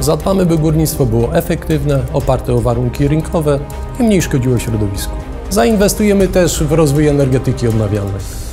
Zadbamy, by górnictwo było efektywne, oparte o warunki rynkowe i mniej szkodziło środowisku. Zainwestujemy też w rozwój energetyki odnawialnej.